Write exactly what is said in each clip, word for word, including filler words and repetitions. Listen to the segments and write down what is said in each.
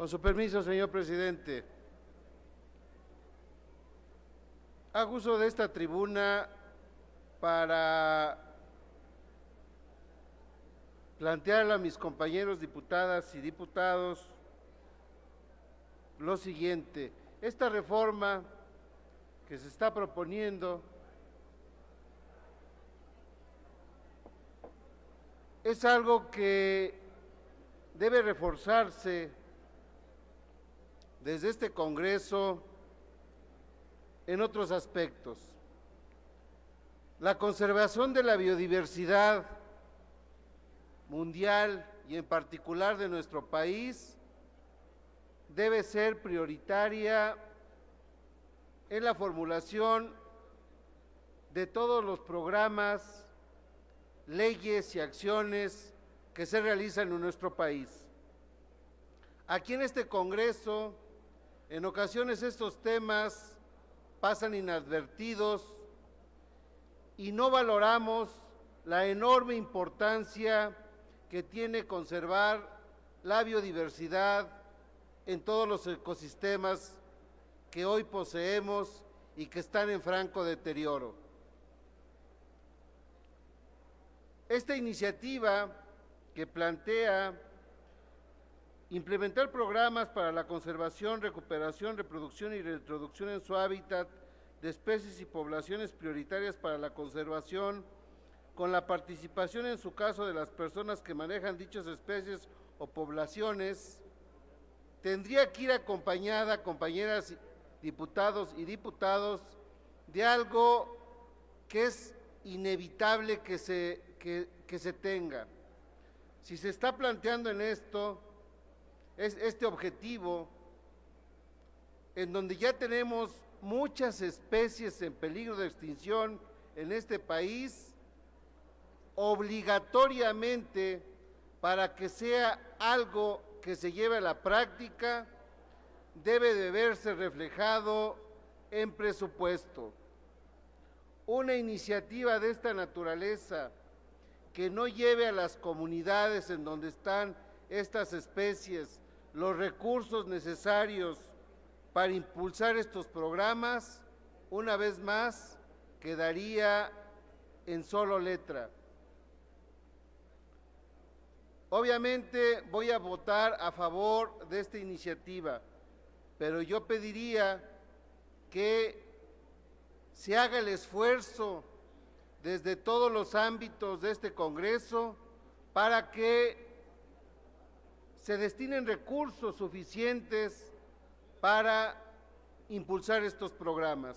Con su permiso, señor presidente. Hago uso de esta tribuna para plantearle a mis compañeros diputadas y diputados lo siguiente. Esta reforma que se está proponiendo es algo que debe reforzarse desde este Congreso en otros aspectos. La conservación de la biodiversidad mundial y en particular de nuestro país debe ser prioritaria en la formulación de todos los programas, leyes y acciones que se realizan en nuestro país. Aquí en este Congreso, en ocasiones estos temas pasan inadvertidos y no valoramos la enorme importancia que tiene conservar la biodiversidad en todos los ecosistemas que hoy poseemos y que están en franco deterioro. Esta iniciativa que plantea implementar programas para la conservación, recuperación, reproducción y reintroducción en su hábitat de especies y poblaciones prioritarias para la conservación, con la participación en su caso de las personas que manejan dichas especies o poblaciones, tendría que ir acompañada, compañeras diputados y diputados, de algo que es inevitable que se, que, que se tenga. Si se está planteando en esto, es este objetivo, en donde ya tenemos muchas especies en peligro de extinción en este país, obligatoriamente, para que sea algo que se lleve a la práctica, debe de verse reflejado en presupuesto. Una iniciativa de esta naturaleza que no lleve a las comunidades en donde están estas especies los recursos necesarios para impulsar estos programas, una vez más, quedaría en solo letra. Obviamente voy a votar a favor de esta iniciativa, pero yo pediría que se haga el esfuerzo desde todos los ámbitos de este Congreso para que se destinen recursos suficientes para impulsar estos programas.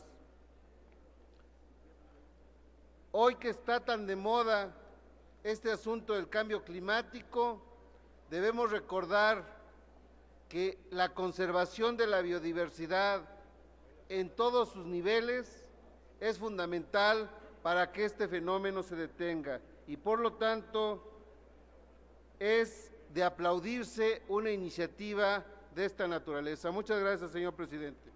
Hoy que está tan de moda este asunto del cambio climático, debemos recordar que la conservación de la biodiversidad en todos sus niveles es fundamental para que este fenómeno se detenga y por lo tanto es de aplaudirse una iniciativa de esta naturaleza. Muchas gracias, señor presidente.